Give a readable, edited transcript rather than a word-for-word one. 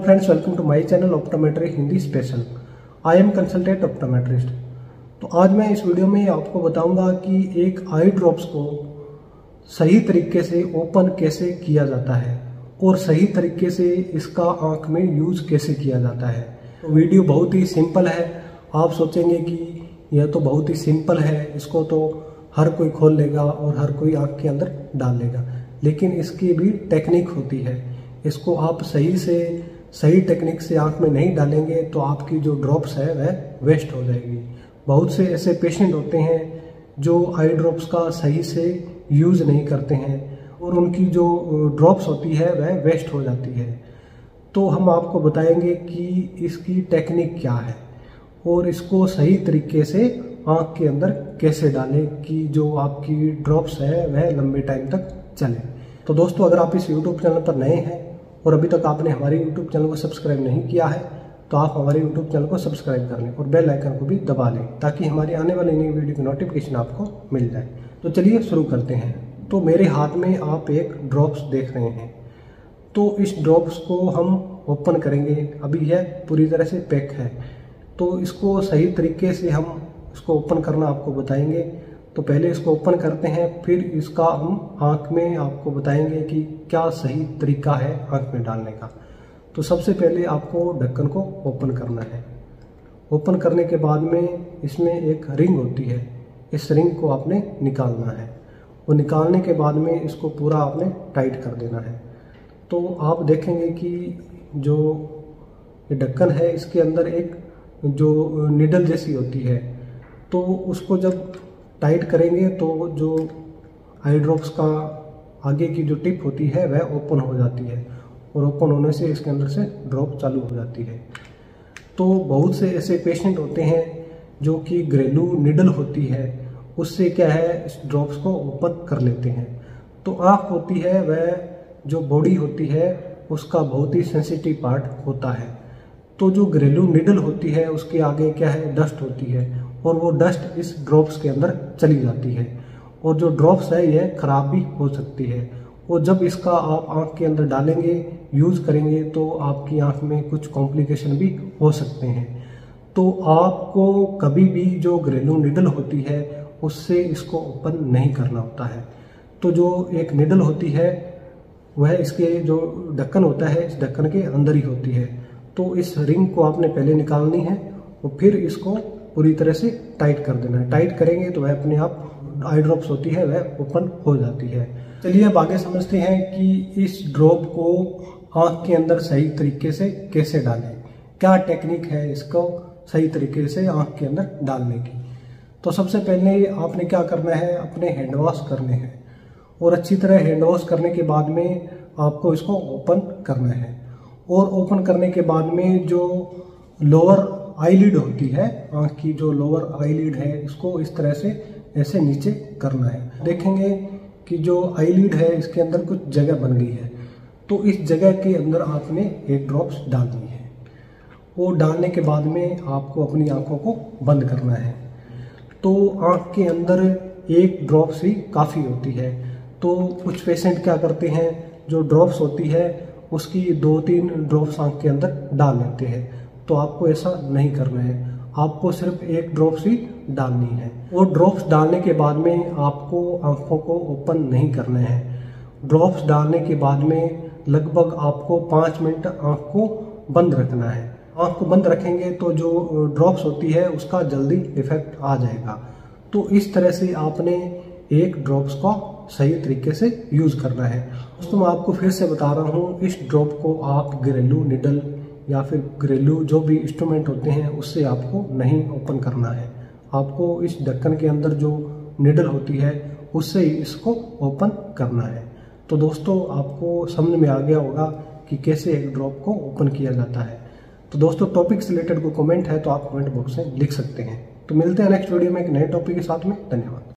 Friends, welcome to my channel optometry Hindi special. I am consultant optometrist. तो आज मैं इस वीडियो में आपको बताऊंगा कि एक आई ड्रॉप्स को सही तरीके से ओपन कैसे किया जाता है और सही तरीके से इसका आंख में यूज कैसे किया जाता है। तो वीडियो बहुत ही सिंपल है। आप सोचेंगे कि यह तो बहुत ही सिंपल है, इसको तो हर कोई खोल लेगा और हर कोई आंख के अंदर डाल लेगा, लेकिन इसकी भी टेक्निक होती है। इसको आप सही टेक्निक से आंख में नहीं डालेंगे तो आपकी जो ड्रॉप्स है वह वेस्ट हो जाएगी। बहुत से ऐसे पेशेंट होते हैं जो आई ड्रॉप्स का सही से यूज नहीं करते हैं और उनकी जो ड्रॉप्स होती है वह वेस्ट हो जाती है। तो हम आपको बताएंगे कि इसकी टेक्निक क्या है और इसको सही तरीके से आंख के अंदर कैसे डालें कि जो आपकी ड्रॉप्स है वह लंबे टाइम तक चले। तो दोस्तों, अगर आप इस YouTube चैनल पर नए हैं और अभी तक आपने हमारे YouTube चैनल को सब्सक्राइब नहीं किया है तो आप हमारे YouTube चैनल को सब्सक्राइब कर लें और बेल आइकन को भी दबा लें ताकि हमारी आने वाली नई वीडियो की नोटिफिकेशन आपको मिल जाए। तो चलिए शुरू करते हैं। तो मेरे हाथ में आप एक ड्रॉप्स देख रहे हैं। तो इस ड्रॉप्स को हम ओपन करेंगे। अभी यह पूरी तरह से पैक है, तो इसको सही तरीके से हम इसको ओपन करना आपको बताएंगे। तो पहले इसको ओपन करते हैं, फिर इसका हम आंख में आपको बताएंगे कि क्या सही तरीका है आंख में डालने का। तो सबसे पहले आपको ढक्कन को ओपन करना है। ओपन करने के बाद में इसमें एक रिंग होती है, इस रिंग को आपने निकालना है। वो निकालने के बाद में इसको पूरा आपने टाइट कर देना है। तो आप देखेंगे कि जो ये ढक्कन है इसके अंदर एक जो निडल जैसी होती है, तो उसको जब टाइट करेंगे तो जो आई ड्रॉप्स का आगे की जो टिप होती है वह ओपन हो जाती है और ओपन होने से इसके अंदर से ड्रॉप चालू हो जाती है। तो बहुत से ऐसे पेशेंट होते हैं जो कि घरेलू निडल होती है, उससे क्या है इस ड्रॉप्स को ओपन कर लेते हैं। तो आँख होती है वह जो बॉडी होती है उसका बहुत ही सेंसिटिव पार्ट होता है। तो जो घरेलू निडल होती है उसके आगे क्या है डस्ट होती है और वो डस्ट इस ड्रॉप्स के अंदर चली जाती है और जो ड्रॉप्स है यह खराब भी हो सकती है। और जब इसका आप आंख के अंदर डालेंगे, यूज करेंगे, तो आपकी आंख में कुछ कॉम्प्लिकेशन भी हो सकते हैं। तो आपको कभी भी जो घरेलू निडल होती है उससे इसको ओपन नहीं करना होता है। तो जो एक निडल होती है वह इसके जो ढक्कन होता है इस ढक्कन के अंदर ही होती है। तो इस रिंग को आपने पहले निकालनी है और फिर इसको पूरी तरह से टाइट कर देना है। टाइट करेंगे तो वह अपने आप आई ड्रॉप्स होती है वह ओपन हो जाती है। चलिए अब आगे समझते हैं कि इस ड्रॉप को आंख के अंदर सही तरीके से कैसे डालें, क्या टेक्निक है इसको सही तरीके से आंख के अंदर डालने की। तो सबसे पहले आपने क्या करना है, अपने हैंड वॉश करने हैं और अच्छी तरह हैंड वॉश करने के बाद में आपको इसको ओपन करना है। और ओपन करने के बाद में जो लोअर आईलिड होती है, आंख की जो लोअर आईलिड है, इसको इस तरह से ऐसे नीचे करना है। देखेंगे कि जो आईलिड है इसके अंदर कुछ जगह बन गई है, तो इस जगह के अंदर आपने एक ड्रॉप्स डालनी है। वो डालने के बाद में आपको अपनी आंखों को बंद करना है। तो आंख के अंदर एक ड्रॉप्स ही काफ़ी होती है। तो कुछ पेशेंट क्या करते हैं, जो ड्रॉप्स होती है उसकी 2-3 ड्रॉप्स आंख के अंदर डाल लेते हैं। तो आपको ऐसा नहीं करना है, आपको सिर्फ एक ड्रॉप्स ही डालनी है। और ड्रॉप्स डालने के बाद में आपको आंखों को ओपन नहीं करना है। ड्रॉप्स डालने के बाद में लगभग आपको 5 मिनट आंख को बंद रखना है। आंख को बंद रखेंगे तो जो ड्रॉप्स होती है उसका जल्दी इफेक्ट आ जाएगा। तो इस तरह से आपने एक ड्रॉप्स को सही तरीके से यूज करना है। दोस्तों, मैं आपको फिर से बता रहा हूँ, इस ड्रॉप को आप घरेलू निडल या फिर घरेलू जो भी इंस्ट्रूमेंट होते हैं उससे आपको नहीं ओपन करना है। आपको इस ढक्कन के अंदर जो निडल होती है उससे ही इसको ओपन करना है। तो दोस्तों, आपको समझ में आ गया होगा कि कैसे एक ड्रॉप को ओपन किया जाता है। तो दोस्तों, टॉपिक से रिलेटेड कोई कमेंट है तो आप कमेंट बॉक्स में लिख सकते हैं। तो मिलते हैं नेक्स्ट वीडियो में एक नए टॉपिक के साथ में। धन्यवाद।